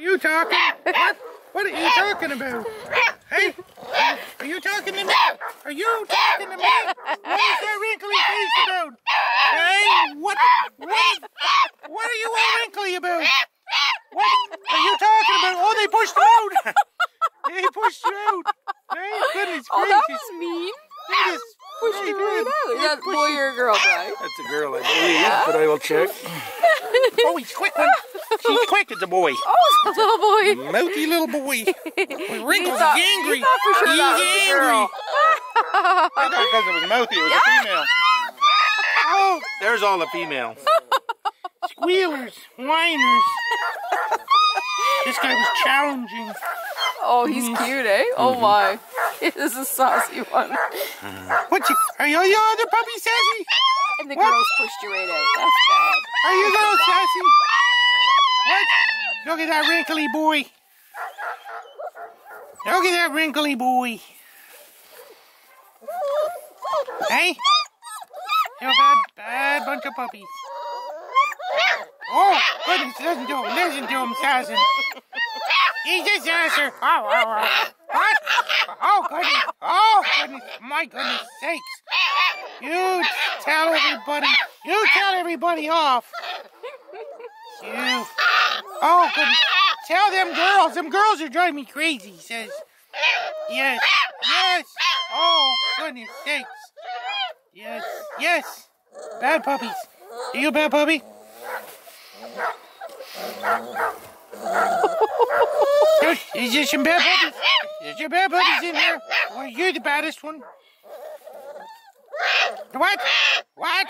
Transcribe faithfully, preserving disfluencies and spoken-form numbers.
you talking? What? What are you talking about? Hey, are you talking to me? Are you talking to me? What is that wrinkly face about? Hey, what? What? What are you all wrinkly about? What are you talking about? Oh, they pushed you out. They pushed you out. Hey, goodness Oh, gracious. that was mean. They just Pushed they you right did. out. Is They that pushed boy you- or a girl, Brian? That's a girl, I believe, but I will check. Oh, he's quick one. She's quick. It's a boy. Oh, it's a little boy. Mouthy little boy. With wrinkles, thought- he's angry. you thought for sure he's that was a angry. girl. I thought because it was mouthy, it was a female. Oh, there's all the females. Squealers, whiners. This guy was challenging. Oh, he's cute, eh? Oh my. This is a saucy one. What you, are you, are you other puppy sassy? And the What? girls pushed you right out. That's bad. Are you little sassy? What? Look at that wrinkly boy. Look at that wrinkly boy. Hey? You're a bad, bad bunch of puppies. Oh, goodness, listen to him, listen to him, sassing. He's a sasser. Oh, oh, oh. What? Oh, goodness. Oh, goodness. My goodness sakes. You tell everybody. You tell everybody off. You. Oh, goodness. Tell them girls. Them girls are driving me crazy, he says. Yes. Yes. Oh, goodness sakes. Yes. Yes. Bad puppies. Are you a bad puppy? Is there some bad puppies? Is there bad puppies in there? Or you're the baddest one? What? What?